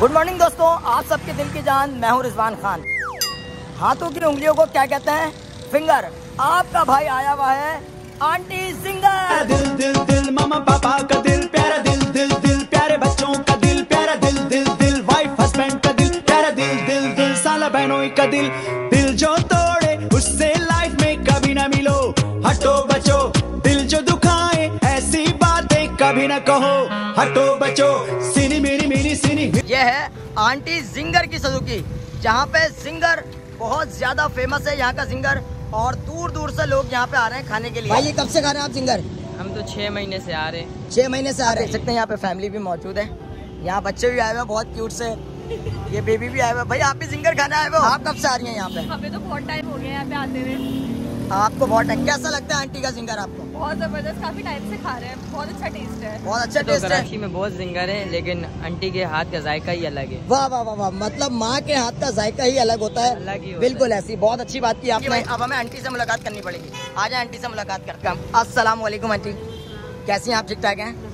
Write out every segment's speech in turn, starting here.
Good morning दोस्तों, आप सबके दिल की जान, मैं हूं रिजवान खान। हाथों की उंगलियों को क्या कहते हैं? फिंगर। आपका भाई आया हुआ है आंटी जिंगर। दिल दिल दिल मामा पापा का दिल प्यारा, दिल दिल दिल प्यारे बच्चों का दिल प्यारा, दिल दिल दिल वाइफ हस्बैंड का दिल प्यारा, दिल दिल दिल साला बहनों का दिल। दिल जो तोड़े उससे लाइफ में कभी ना मिलो, हटो बचो। दिल जो दुखाए ऐसी बातें कभी ना कहो, हटो बचो। सिनी मेरी मेरी सिनी। ये है आंटी जिंगर की सुजुकी, जहाँ पे जिंगर बहुत ज्यादा फेमस है, यहाँ का जिंगर, और दूर दूर से लोग यहाँ पे आ रहे हैं खाने के लिए। भाई ये कब से खा रहे हैं आप जिंगर? हम तो 6 महीने से आ रहे हैं। 6 महीने से आ रहे हैं। देख सकते हैं यहाँ पे फैमिली भी मौजूद है, यहाँ बच्चे भी आए हुए हैं बहुत क्यूट से, ये बेबी भी आए हुए। भाई आप भी जिंगर खाने आए हुए हो? आप कब से आ रही हैं यहाँ पे? हमें तो बहुत टाइम हो गया यहाँ पे आते हुए। आपको बहुत टाइम। कैसा लगता है आंटी का जिंगर आपको? बहुत जबरदस्त, काफी टाइम से खा रहे हैं, बहुत अच्छा टेस्ट है। बहुत अच्छा तो टेस्ट है। कराची में बहुत जिंगर है, लेकिन आंटी के हाथ का जायका ही अलग है। वाह वाह वाह वाह, मतलब माँ के हाथ का जायका ही अलग होता है। अलग ही होता बिल्कुल ऐसी बहुत अच्छी बात की आपने। अब हमें आंटी से मुलाकात करनी पड़ेगी। आज आंटी से मुलाकात करते हैं। अस्सलाम वालेकुम आंटी, कैसी हैं आप? ठीक ठाक हैं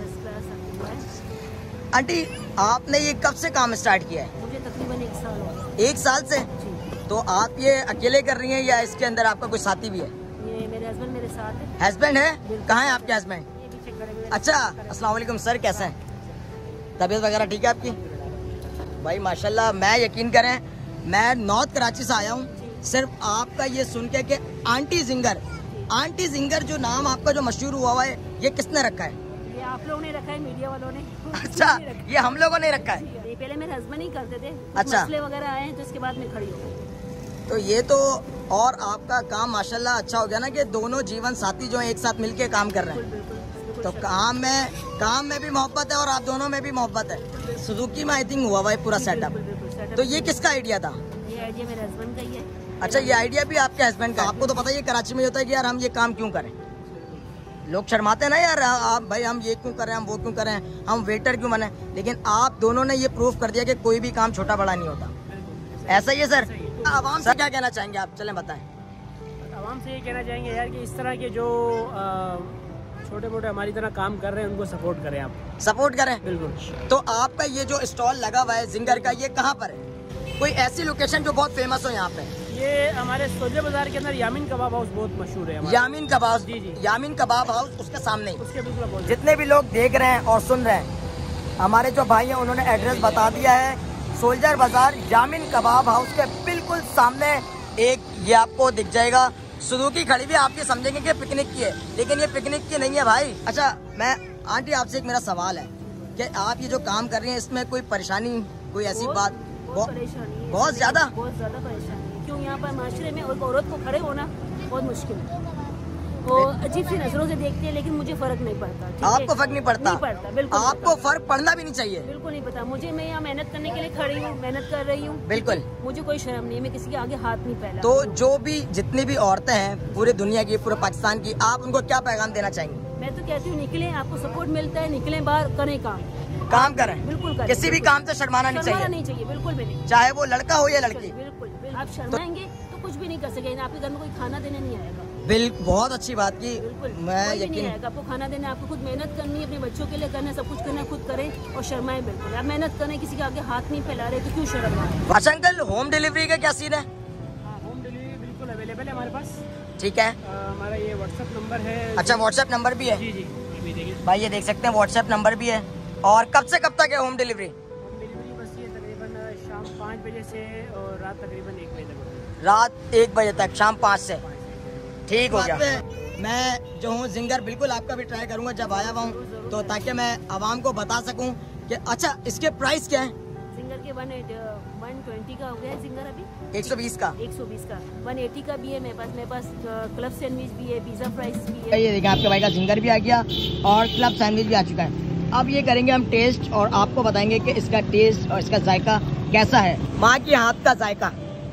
आंटी? आपने ये कब से काम स्टार्ट किया है? मुझे तकरीबन 1 साल हो गया। 1 साल से? तो आप ये अकेले कर रही हैं या इसके अंदर आपका कोई साथी भी है? ये मेरे हस्बैंड मेरे साथ है। हस्बैंड है? कहाँ है आपके हस्बैंड? ये पीछे खड़े हुए हैं। अच्छा, अस्सलाम वालेकुम सर, कैसे हैं? तबीयत वगैरह ठीक है आपकी? भाई माशाल्लाह, मैं यकीन करें, मैं नॉर्थ कराची से आया हूँ सिर्फ आपका ये सुन के कि आंटी जिंगर। आंटी जिंगर जो नाम आपका जो मशहूर हुआ है, ये किसने रखा है? ये आप लोगों ने रखा है, मीडिया वालों ने। अच्छा, ये हम लोगों ने रखा है। ये पहले मेरे हस्बैंड ही करते थे, अच्छा। मसले वगैरह आए हैं तो इसके बाद में खड़ी हो गई। तो ये तो, और आपका काम माशाल्लाह अच्छा हो गया ना कि दोनों जीवन साथी जो है एक साथ मिलके काम कर रहे हैं। तो काम में भी मोहब्बत है और आप दोनों में भी मोहब्बत है। सुजुकी में आई थिंक हुआ हुआ है पूरा सेटअप। तो ये किसका आइडिया था? ये आइडिया मेरे हस्बैंड का ही है। अच्छा, ये आइडिया भी आपके हस्बैंड का? आपको तो पता ही है कराची में होता है कि यार हम ये काम क्यों करें, लोग शर्माते हैं ना यार, आप भाई हम ये क्यों करें, हम वो क्यों करें, हम वेटर क्यों बने। लेकिन आप दोनों ने ये प्रूफ कर दिया कि कोई भी काम छोटा बड़ा नहीं होता। ऐसा ही है सर? आवाम से क्या कहना चाहेंगे आप? चलें बताएं। आवाम से ये कहना चाहेंगे यार कि इस तरह के जो छोटे मोटे हमारी तरह काम कर रहे हैं उनको सपोर्ट करें, आप सपोर्ट करें। बिल्कुल। तो आपका ये जो स्टॉल लगा हुआ है जिंगर का, ये कहाँ पर है? कोई ऐसी लोकेशन जो बहुत फेमस हो यहाँ पे? ये हमारे सोजे बाजार के अंदर यामीन कबाब हाउस बहुत मशहूर है हमारा। यामीन कबाब? जी जी, यामीन कबाब हाउस, उसके सामने ही। उसके बिल्कुल अपोजिट। जितने भी लोग देख रहे हैं और सुन रहे हैं, हमारे जो भाई हैं उन्होंने एड्रेस बता दिया है। सोल्जर बाजार यामीन कबाब हाउस के बिल्कुल सामने एक ये आपको दिख जाएगा सुजुकी खड़ी हुई। आप ये समझेंगे कि पिकनिक की है, लेकिन ये पिकनिक की नहीं है भाई। अच्छा, मैं आंटी आपसे एक मेरा सवाल है कि आप ये जो काम कर रही हैं इसमें कोई परेशानी, कोई ऐसी बात? बहुत परेशानी है, बहुत ज्यादा परेशानी है। क्यों यहाँ पर माशरे में एक औरत को खड़े होना बहुत मुश्किल है। वो अजीब सी नजरों से देखते हैं, लेकिन मुझे फर्क नहीं पड़ता। ठीक है? आपको फर्क नहीं पड़ता? नहीं पड़ता, बिल्कुल आपको फर्क पड़ना भी नहीं चाहिए। बिल्कुल नहीं पता मुझे। मैं यहाँ मेहनत करने के लिए खड़ी हूँ, मेहनत कर रही हूँ। बिल्कुल, मुझे कोई शर्म नहीं, मैं किसी के आगे हाथ नहीं फैला। तो जो भी जितनी भी औरतें हैं पूरे दुनिया की, पूरे पाकिस्तान की, आप उनको क्या पैगाम देना चाहेंगे? मैं तो कहती हूँ निकलें, आपको सपोर्ट मिलता है, निकलें बाहर, करें काम करें। बिल्कुल करें। किसी भी काम से शर्माना नहीं चाहिए। नहीं चाहिए, बिल्कुल भी नहीं, चाहे वो लड़का हो या लड़की। बिल्कुल। आप शर्माएंगे तो कुछ भी नहीं कर सकेंगे। आपके घर में कोई खाना देने नहीं आएगा। बिल्कुल, बहुत अच्छी बात की। बिल्कुल, मैं कोई भी यकीन, नहीं आएगा आपको खाना देने। आपको खुद मेहनत करनी है, अपने बच्चों के लिए करना है, सब कुछ करना, खुद करें और शर्माएं बिल्कुल। आप मेहनत करें, किसी के आगे हाथ नहीं फैला रहे तो क्यों शर्म आए? अच्छा अंकल, होम डिलीवरी का क्या सीन है? होम डिलीवरी बिल्कुल अवेलेबल है हमारे पास। ठीक है, हमारा ये व्हाट्सएप नंबर है। अच्छा व्हाट्सएप नंबर भी है? जी जी, ये देखिए भाई ये देख सकते हैं व्हाट्सएप नंबर भी है। और कब से कब तक है होम डिलीवरी? होम डिलीवरी बस ये तकरीबन शाम 5 बजे से और रात तकरीबन 1 बजे तक। रात 1 बजे तक, शाम 5 से। ठीक हो गया। मैं जो हूँ जिंगर बिल्कुल आपका भी ट्राई करूंगा जब आया हुआ हूँ, तो ताकि मैं आवाम को बता सकूं कि अच्छा इसके प्राइस क्या है? सिंगर के 120 का हो गया है सिंगर अभी। 120 का? 120 का, 180 का भी है मेरे पास क्लब सैंडविच भी है, पिज्जा फ्राइज भी है। ये देखिए आपके भाई का जिंगर भी आ गया और क्लब सैंडविच भी आ चुका है। अब ये करेंगे हम टेस्ट और आपको बताएंगे कि इसका टेस्ट और इसका जायका कैसा है, माँ के हाथ का जायका।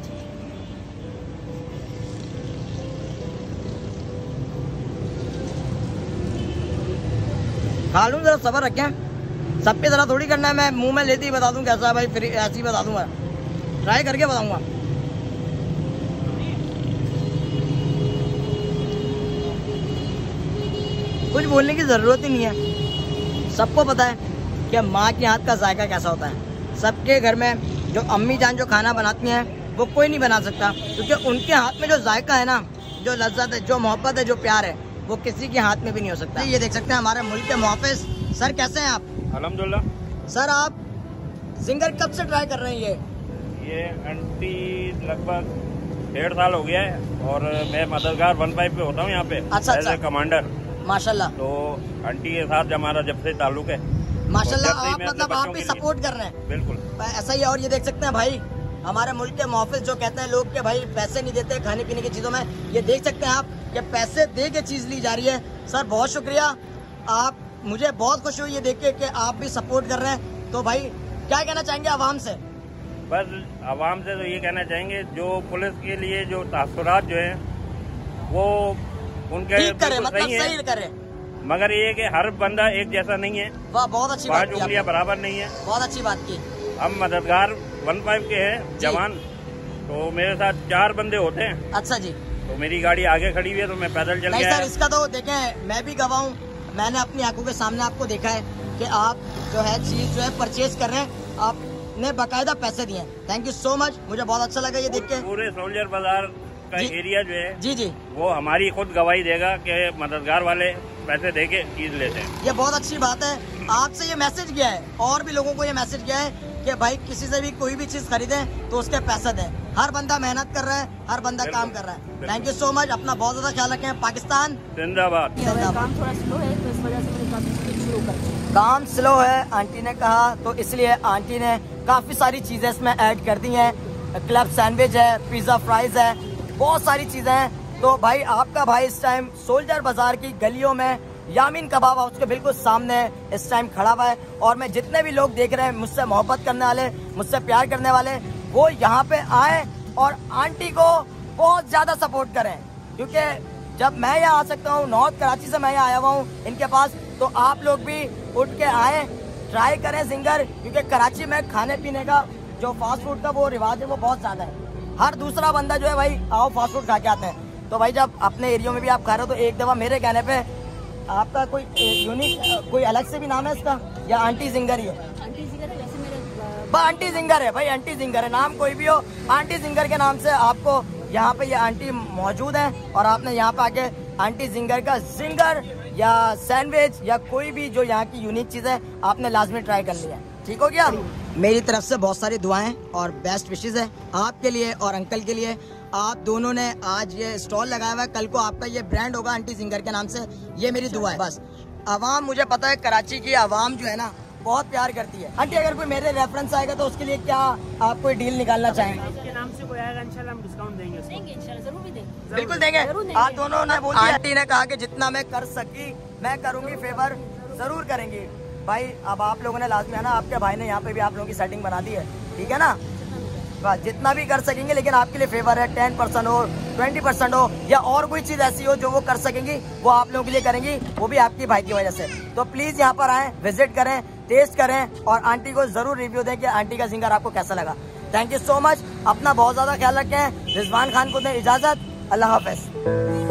खा लूँ, जरा सब्र रखें, सब पे जरा थोड़ी करना है। मैं मुंह में लेते ही बता दूं कैसा है भाई, फिर ऐसे ही बता दूंगा, ट्राई करके बताऊंगा। कुछ बोलने की ज़रूरत ही नहीं है, सबको पता है कि माँ के हाथ का जायका कैसा होता है। सबके घर में जो अम्मी जान जो खाना बनाती हैं वो कोई नहीं बना सकता, क्योंकि उनके हाथ में जो जायका है ना, जो लज्जत है, जो मोहब्बत है, जो प्यार है, वो किसी के हाथ में भी नहीं हो सकता। ये देख सकते हैं हमारे मुल्क के मुहाफिज सर, कैसे हैं आप? अल्हम्दुलिल्लाह। सर आप जिंगर कब से ट्राई कर रहे हैं? ये आंटी लगभग 1.5 साल हो गया है और मैं मददगार 15 पे होता हूँ यहाँ पे। अच्छा। कमांडर माशाल्लाह। तो आंटी के साथ हमारा जब से ताल्लुक है माशाल्लाह। आप मतलब आप भी सपोर्ट कर रहे हैं? बिल्कुल ऐसा ही है। और ये देख सकते हैं भाई हमारे मुल्क के मुहाफिज जो कहते हैं लोग के भाई पैसे नहीं देते खाने पीने की चीजों में, ये देख सकते हैं आप कि पैसे दे के चीज ली जा रही है। सर बहुत शुक्रिया, आप मुझे बहुत खुशी हुई ये देख के कि आप भी सपोर्ट कर रहे हैं। तो भाई क्या कहना चाहेंगे आवाम से? बस आवाम से तो ये कहना चाहेंगे जो पुलिस के लिए जो तासुरात जो है वो उनके करे, मतलब सही करे, मगर ये कि हर बंदा एक जैसा नहीं है। वाह बहुत अच्छी बात की, 5 उंगलियां बराबर नहीं है। बहुत अच्छी बात की। हम मददगार 15 के हैं जवान, तो मेरे साथ 4 बंदे होते हैं। अच्छा जी। तो मेरी गाड़ी आगे खड़ी हुई है तो मैं पैदल चल गया। सर इसका तो देखें, मैं भी गवाह हूँ, मैंने अपनी आंखों के सामने आपको देखा है कि आप जो है चीज जो है परचेज कर रहे हैं, आपने बाकायदा पैसे दिए। थैंक यू सो मच, मुझे बहुत अच्छा लगा ये देख के। पूरे सोल्जर बाजार का एरिया जो है जी वो हमारी खुद गवाही देगा कि मददगार वाले पैसे देके चीज लेते हैं। ये बहुत अच्छी बात है। आपसे ये मैसेज गया है और भी लोगों को ये मैसेज गया है कि भाई किसी से भी कोई भी चीज खरीदे तो उसके पैसे दें। हर बंदा मेहनत कर रहा है, हर बंदा काम कर रहा है। थैंक यू सो मच, अपना बहुत ज्यादा ख्याल रखें। पाकिस्तान जिंदाबाद। काम थोड़ा स्लो है तो इस वजह से मैंने काफी शुरू कर दिया। काम स्लो है आंटी ने कहा, तो इसलिए आंटी ने काफी सारी चीजें इसमें ऐड कर दी हैं। क्लब सैंडविच है, पिज्जा फ्राइज है, बहुत सारी चीजें हैं। तो भाई आपका भाई इस टाइम सोल्जर बाजार की गलियों में यामीन कबाब हाउस के बिल्कुल सामने इस टाइम खड़ा हुआ है। और मैं जितने भी लोग देख रहे हैं मुझसे मोहब्बत करने वाले, मुझसे प्यार करने वाले, वो यहाँ पे आए और आंटी को बहुत ज्यादा सपोर्ट करें, क्योंकि जब मैं यहाँ आ सकता हूँ, नॉर्थ कराची से मैं यहाँ आया हुआ हूँ इनके पास, तो आप लोग भी उठ के आए, ट्राई करें जिंगर, क्योंकि कराची में खाने पीने का जो फास्ट फूड का वो रिवाज है वो बहुत ज्यादा है। हर दूसरा बंदा जो है भाई आओ फास्ट फूड खा के आते हैं। तो भाई जब अपने एरिया में भी आप खा रहे हो तो एक दफा मेरे कहने पे आपका कोई यूनिक कोई अलग से भी नाम है इसका या आंटी जिंगर ही है? आंटी जिंगर है वैसे मेरे आंटी जिंगर है भाई, आंटी जिंगर है, नाम कोई भी हो, आंटी जिंगर के नाम से आपको यहाँ पे ये आंटी मौजूद है। और आपने यहाँ पे आके आंटी जिंगर का जिंगर या सैंडविच या कोई भी जो यहाँ की यूनिक चीज है आपने लाजमी ट्राई कर लिया। ठीक हो गया? मेरी तरफ से बहुत सारी दुआएं और बेस्ट विशेस है आपके लिए और अंकल के लिए। आप दोनों ने आज ये स्टॉल लगाया हुआ है, कल को आपका ये ब्रांड होगा आंटी जिंगर के नाम से। ये मेरी दुआ है बस। आवाम, मुझे पता है कराची की आवाम जो है ना बहुत प्यार करती है। आंटी अगर कोई मेरे रेफरेंस आएगा तो उसके लिए क्या आप कोई डील निकालना चाहेंगे? उसके नाम से कोई आएगा इंशाल्लाह हम डिस्काउंट देंगे उसको। देंगे इंशाल्लाह, जरूर भी देंगे। बिल्कुल देंगे। आप दोनों ने बोल दिया। आंटी ने कहा कि जितना मैं कर सकी मैं करूंगी, फेवर जरूर करेंगी। भाई अब आप लोगों ने लाजमी आना, आपके भाई ने यहाँ पे भी आप लोगों की सेटिंग बना दी है, ठीक है ना? बस जितना भी कर सकेंगे, लेकिन आपके लिए फेवर है। 10% हो, 20% हो, या और कोई चीज ऐसी हो जो वो कर सकेंगी वो आप लोगों के लिए करेंगी, वो भी आपकी भाई की वजह से। तो प्लीज यहाँ पर आए, विजिट करें, टेस्ट करें और आंटी को जरूर रिव्यू दें कि आंटी का जिंगर आपको कैसा लगा। थैंक यू सो मच, अपना बहुत ज्यादा ख्याल रखें। रिजवान खान को दें इजाजत। अल्लाह हाफिज।